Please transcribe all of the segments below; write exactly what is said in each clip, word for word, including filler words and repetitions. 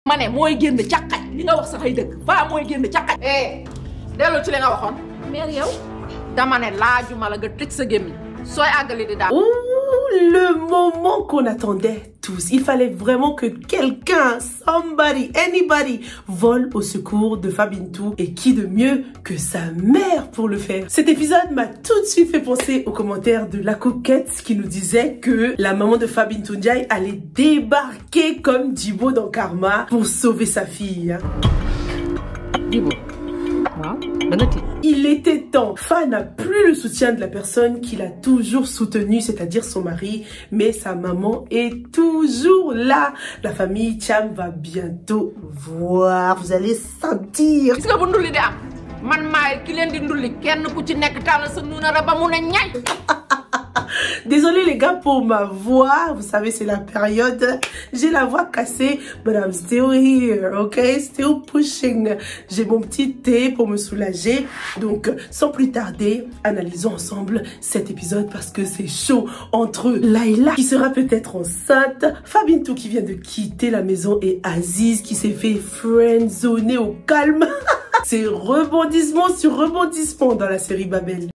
mané moy génn ciakay li nga wax saxay deug fa moy génn ciakay eh delu ci li nga waxon mère yow dama né laajuma la nga tëj sa gémmi soy agali di da. Le moment qu'on attendait tous. Il fallait vraiment que quelqu'un, somebody, anybody, vole au secours de Fabintou. Et qui de mieux que sa mère pour le faire. Cet épisode m'a tout de suite fait penser aux commentaires de la coquette qui nous disait que la maman de Fabintou Ndiaye allait débarquer comme Djibo dans Karma pour sauver sa fille. Djibo. Il était temps. Fa n'a plus le soutien de la personne qu'il a toujours soutenu, c'est-à-dire son mari, mais sa maman est toujours là. La famille Thiam va bientôt voir. Vous allez sentir. Désolé les gars pour ma voix, vous savez c'est la période, j'ai la voix cassée, but I'm still here, ok, still pushing. J'ai mon petit thé pour me soulager, donc sans plus tarder, analysons ensemble cet épisode parce que c'est chaud entre Layla qui sera peut-être enceinte, Fabintou qui vient de quitter la maison et Aziz qui s'est fait friendzoner au calme. C'est rebondissement sur rebondissement dans la série Babel.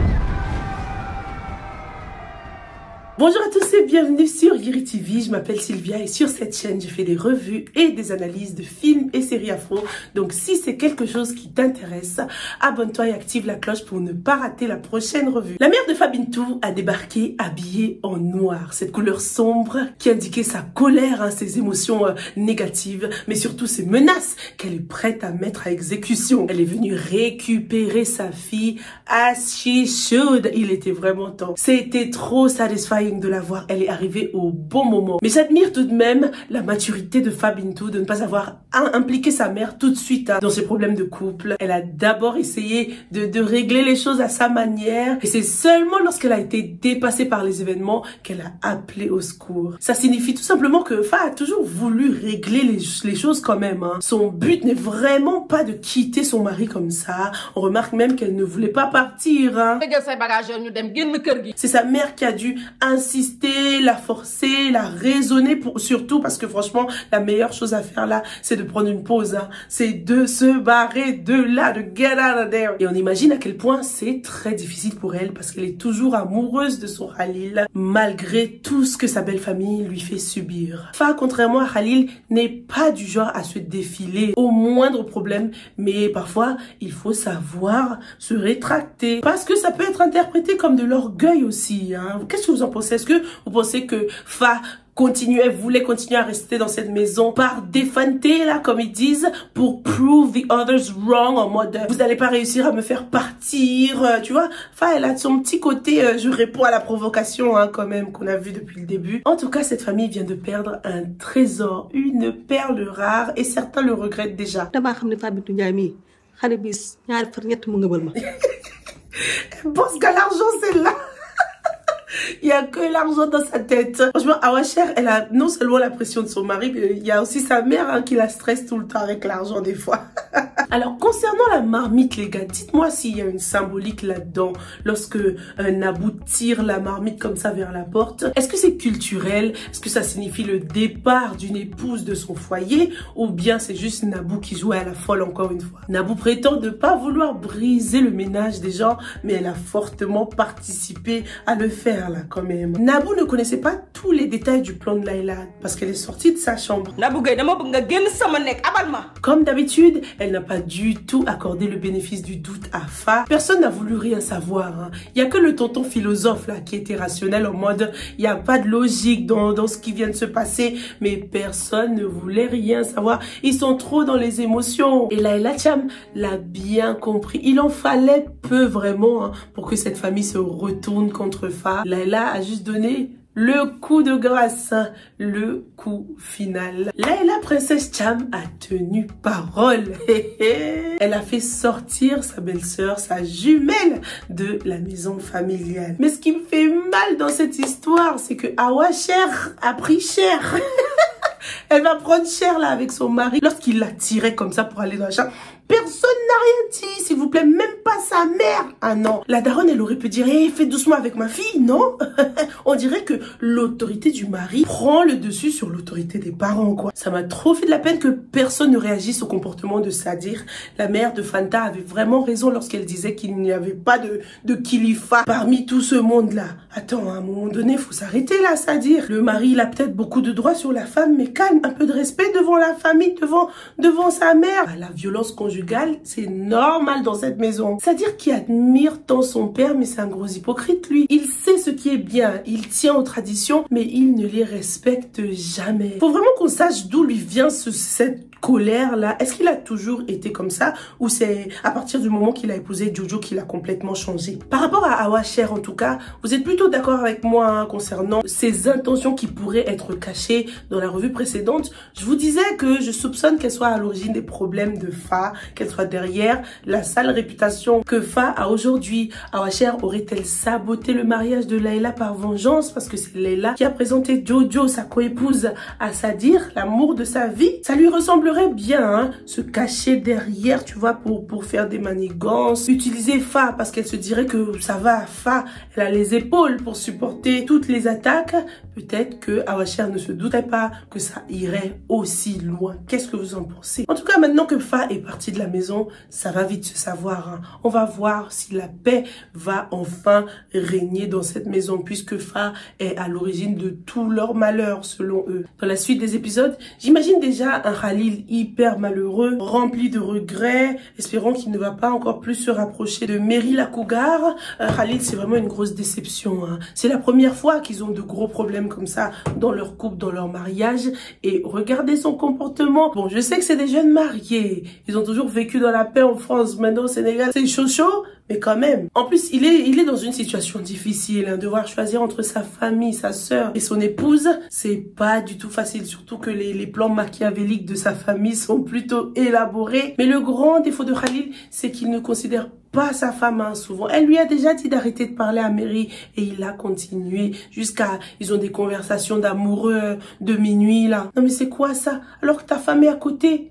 Bonjour à tous et bienvenue sur Yiri T V, je m'appelle Sylvia et sur cette chaîne je fais des revues et des analyses de films et séries afro. Donc si c'est quelque chose qui t'intéresse, abonne-toi et active la cloche pour ne pas rater la prochaine revue. La mère de Fabintou a débarqué habillée en noir, cette couleur sombre qui indiquait sa colère, hein, ses émotions euh, négatives, mais surtout ses menaces qu'elle est prête à mettre à exécution. Elle est venue récupérer sa fille as she should. Il était vraiment temps. C'était trop satisfying de la voir, elle est arrivée au bon moment. Mais j'admire tout de même la maturité de Fabintou de ne pas avoir impliqué sa mère tout de suite hein, dans ses problèmes de couple. Elle a d'abord essayé de, de régler les choses à sa manière et c'est seulement lorsqu'elle a été dépassée par les événements qu'elle a appelé au secours. Ça signifie tout simplement que Fa a toujours voulu régler les, les choses quand même. Hein. Son but n'est vraiment pas de quitter son mari comme ça. On remarque même qu'elle ne voulait pas partir. Hein. C'est sa mère qui a dû insister, la forcer, la raisonner pour surtout parce que franchement la meilleure chose à faire là c'est de prendre une pause, hein. C'est de se barrer de là, de get out of there. Et on imagine à quel point c'est très difficile pour elle parce qu'elle est toujours amoureuse de son Khalil malgré tout ce que sa belle famille lui fait subir. Fa contrairement à Khalil n'est pas du genre à se défiler au moindre problème, mais parfois il faut savoir se rétracter parce que ça peut être interprété comme de l'orgueil aussi, hein. Qu'est-ce que vous en pensez? Est-ce que vous pensez que Fa continuait, voulait continuer à rester dans cette maison par défanter là, comme ils disent, pour prove the others wrong, en mode vous n'allez pas réussir à me faire partir, euh, tu vois? Fa, elle a son petit côté, euh, je réponds à la provocation, hein, quand même, qu'on a vu depuis le début. En tout cas, cette famille vient de perdre un trésor, une perle rare, et certains le regrettent déjà. Elle pense que l'argent c'est là. Il y a que l'argent dans sa tête. Franchement, Awa Cher, elle a non seulement la pression de son mari, mais il y a aussi sa mère hein, qui la stresse tout le temps avec l'argent des fois. Alors, concernant la marmite, les gars, dites-moi s'il y a une symbolique là-dedans. Lorsque un Nabou tire la marmite comme ça vers la porte, est-ce que c'est culturel? Est-ce que ça signifie le départ d'une épouse de son foyer? Ou bien c'est juste Nabou qui jouait à la folle encore une fois? Nabou prétend ne pas vouloir briser le ménage des gens, mais elle a fortement participé à le faire là quand même. Nabou ne connaissait pas tous les détails du plan de Layla parce qu'elle est sortie de sa chambre. Comme d'habitude, elle n'a pas du tout accordé le bénéfice du doute à Fa. Personne n'a voulu rien savoir. Hein. Il n'y a que le tonton philosophe là qui était rationnel en mode il n'y a pas de logique dans, dans ce qui vient de se passer, mais personne ne voulait rien savoir. Ils sont trop dans les émotions. Et Layla Thiam l'a bien compris. Il en fallait peu vraiment hein, pour que cette famille se retourne contre Fa. Layla a juste donné le coup de grâce, le coup final. Layla Princesse Thiam a tenu parole. Elle a fait sortir sa belle-sœur, sa jumelle de la maison familiale. Mais ce qui me fait mal dans cette histoire, c'est que Awa Cher a pris cher. Elle va prendre cher là avec son mari. Lorsqu'il la tirait comme ça pour aller dans la chambre, Personne n'a rien dit, s'il vous plaît, même pas sa mère. Ah non, la daronne, elle aurait pu dire, hé, hey, fais doucement avec ma fille, non? On dirait que l'autorité du mari prend le dessus sur l'autorité des parents, quoi. Ça m'a trop fait de la peine que personne ne réagisse au comportement de Sadir. La mère de Fanta avait vraiment raison lorsqu'elle disait qu'il n'y avait pas de, de Khalifa parmi tout ce monde-là. Attends, à un moment donné, il faut s'arrêter là, Sadir. Le mari, il a peut-être beaucoup de droits sur la femme, mais calme, un peu de respect devant la famille, devant, devant sa mère. Ah, la violence conjugale, c'est normal dans cette maison. Sadir qui admire tant son père, mais c'est un gros hypocrite, lui. Il sait ce qui est bien, il tient aux traditions, mais il ne les respecte jamais. Faut vraiment qu'on sache d'où lui vient ce, cette colère là. Est-ce qu'il a toujours été comme ça ou c'est à partir du moment qu'il a épousé Jojo qu'il a complètement changé? Par rapport à Hawa Cher, en tout cas, vous êtes plutôt d'accord avec moi hein, concernant ses intentions qui pourraient être cachées dans la revue précédente. Je vous disais que je soupçonne qu'elle soit à l'origine des problèmes de Fa, qu'elle soit derrière la sale réputation que Fa a aujourd'hui. Hawa Cher aurait-elle saboté le mariage de Layla par vengeance parce que c'est Layla qui a présenté Jojo, sa coépouse, à Sadir, l'amour de sa vie? Ça lui ressemble bien hein, se cacher derrière, tu vois, pour, pour faire des manigances, utiliser Fa parce qu'elle se dirait que ça va à Fa, elle a les épaules pour supporter toutes les attaques. Peut-être que Hawa Cher ne se doutait pas que ça irait aussi loin. Qu'est-ce que vous en pensez? En tout cas, maintenant que Fa est partie de la maison, ça va vite se savoir. Hein. On va voir si la paix va enfin régner dans cette maison puisque Fa est à l'origine de tout leur malheur selon eux. Dans la suite des épisodes, j'imagine déjà un Khalil hyper malheureux, rempli de regrets, espérant qu'il ne va pas encore plus se rapprocher de Mary la cougar. Euh, Khalil, c'est vraiment une grosse déception. Hein. C'est la première fois qu'ils ont de gros problèmes comme ça dans leur couple, dans leur mariage. Et regardez son comportement. Bon, je sais que c'est des jeunes mariés. Ils ont toujours vécu dans la paix en France. Maintenant au Sénégal, c'est chaud chaud. Mais quand même. En plus, il est, il est dans une situation difficile. Hein, devoir choisir entre sa famille, sa sœur et son épouse, c'est pas du tout facile. Surtout que les, les plans machiavéliques de sa famille sont plutôt élaborés. Mais le grand défaut de Khalil, c'est qu'il ne considère pas sa femme hein, souvent. Elle lui a déjà dit d'arrêter de parler à Mary et il a continué jusqu'à... Ils ont des conversations d'amoureux de minuit là. Non mais c'est quoi ça? Alors que ta femme est à côté.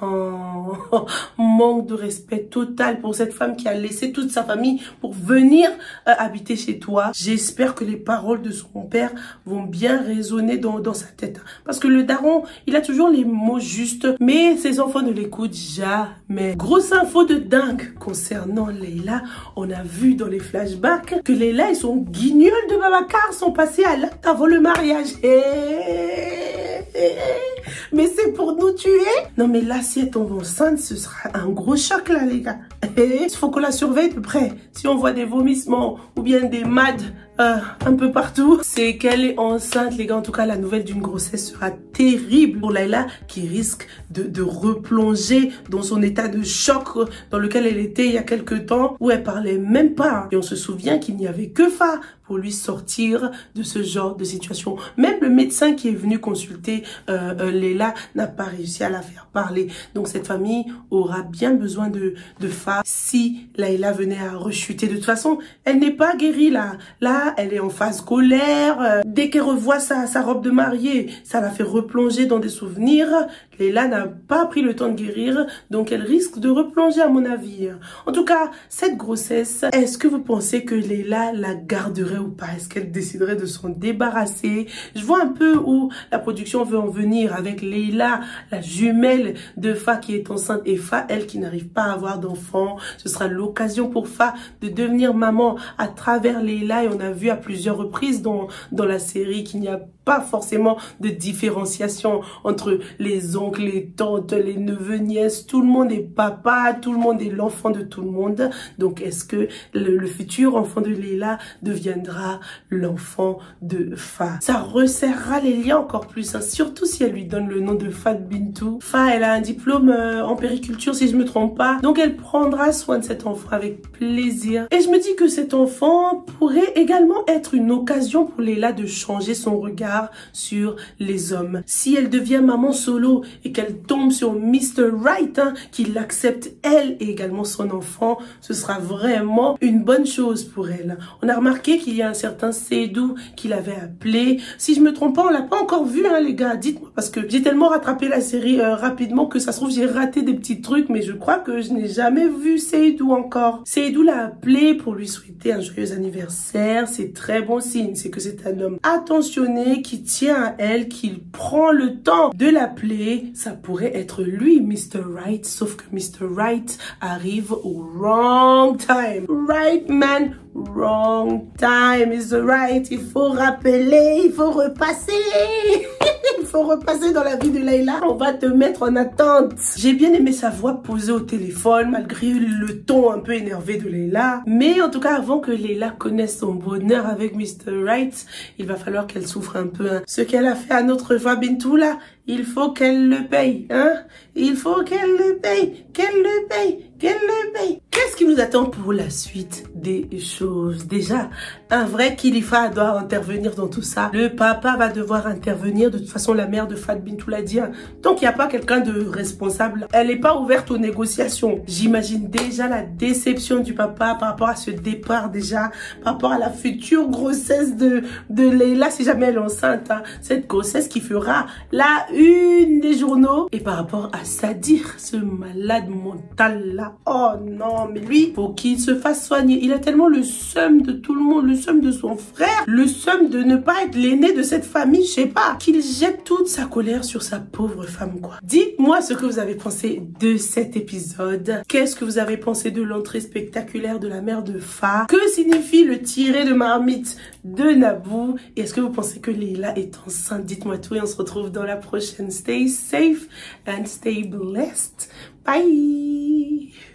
Oh, manque de respect total pour cette femme qui a laissé toute sa famille pour venir euh, habiter chez toi. J'espère que les paroles de son père vont bien résonner dans, dans sa tête. Parce que le daron, il a toujours les mots justes, mais ses enfants ne l'écoutent jamais. Grosse info de dingue concernant Layla. On a vu dans les flashbacks que Layla et son guignol de Babacar sont passés à l'acte avant le mariage. Mais c'est pour nous tuer? Non mais là, si elle tombe enceinte, ce sera un gros choc là les gars. Il faut qu'on la surveille de près. Si on voit des vomissements ou bien des mads euh, un peu partout, c'est qu'elle est enceinte les gars. En tout cas, la nouvelle d'une grossesse sera terrible pour Layla qui risque de, de replonger dans son état de choc dans lequel elle était il y a quelques temps où elle parlait même pas. Et on se souvient qu'il n'y avait que Fa pour lui sortir de ce genre de situation. Même le médecin qui est venu consulter euh, euh, Layla n'a pas réussi à la faire parler. Donc cette famille aura bien besoin de, de Fa si Layla venait à rechuter. De toute façon, elle n'est pas guérie là. Là, elle est en phase colère. Euh, dès qu'elle revoit sa, sa robe de mariée, ça la fait replonger dans des souvenirs. Layla n'a pas pris le temps de guérir, donc elle risque de replonger à mon avis. En tout cas, cette grossesse, est-ce que vous pensez que Layla la garderait ou pas? Est-ce qu'elle déciderait de s'en débarrasser? Je vois un peu où la production veut en venir avec Layla, la jumelle de Fa qui est enceinte et Fa, elle qui n'arrive pas à avoir d'enfant. Ce sera l'occasion pour Fa de devenir maman à travers Layla et on a vu à plusieurs reprises dans, dans la série qu'il n'y a pas forcément de différenciation entre les oncles, les tantes, les neveux, nièces. Tout le monde est papa, tout le monde est l'enfant de tout le monde. Donc, est-ce que le, le futur enfant de Layla deviendra l'enfant de Fa? Ça resserrera les liens encore plus, hein, surtout si elle lui donne le nom de Fat Bintou. Fa, elle a un diplôme euh, en périculture, si je me trompe pas. Donc, elle prendra soin de cet enfant avec plaisir. Et je me dis que cet enfant pourrait également être une occasion pour Layla de changer son regard regard sur les hommes. Si elle devient maman solo et qu'elle tombe sur mister Right, hein, qui l'accepte elle et également son enfant, ce sera vraiment une bonne chose pour elle. On a remarqué qu'il y a un certain Seydou qui l'avait appelé. Si je me trompe pas, on l'a pas encore vu, hein, les gars. Dites-moi, parce que j'ai tellement rattrapé la série euh, rapidement que ça se trouve j'ai raté des petits trucs, mais je crois que je n'ai jamais vu Seydou encore. Seydou l'a appelé pour lui souhaiter un joyeux anniversaire. C'est très bon signe, c'est que c'est un homme attentionné qui tient à elle, qu'il prend le temps de l'appeler. Ça pourrait être lui, mister Right, sauf que mister Right arrive au wrong time. Right man, wrong time is the right. Il faut rappeler, il faut repasser. Il faut repasser dans la vie de Layla. On va te mettre en attente. J'ai bien aimé sa voix posée au téléphone, malgré le ton un peu énervé de Layla. Mais en tout cas, avant que Layla connaisse son bonheur avec mister Right, il va falloir qu'elle souffre un peu. Hein. Ce qu'elle a fait à notre joie Bintou là, il faut qu'elle le paye, hein. Il faut qu'elle le paye, qu'elle le paye, qu'elle le paye. Qu'est-ce qui nous attend pour la suite des choses? Déjà, un vrai Khalifa doit intervenir dans tout ça. Le papa va devoir intervenir. De toute façon, la mère de Fat Bintou l'a dit. Hein. Tant qu'il n'y a pas quelqu'un de responsable, elle n'est pas ouverte aux négociations. J'imagine déjà la déception du papa par rapport à ce départ déjà, par rapport à la future grossesse de, de Layla, si jamais elle est enceinte. Hein. Cette grossesse qui fera la une des journaux. Et par rapport à Sadir, ce malade mental là, oh non, mais lui, faut qu'il se fasse soigner. Il a tellement le seum de tout le monde, le seum de son frère, le seum de ne pas être l'aîné de cette famille, je sais pas, qu'il jette toute sa colère sur sa pauvre femme, quoi. Dites-moi ce que vous avez pensé de cet épisode. Qu'est-ce que vous avez pensé de l'entrée spectaculaire de la mère de Fa? Que signifie le tiré de marmite de Nabou? Et est-ce que vous pensez que Layla est enceinte? Dites-moi tout et on se retrouve dans la prochaine. Stay safe and stay blessed. Bye.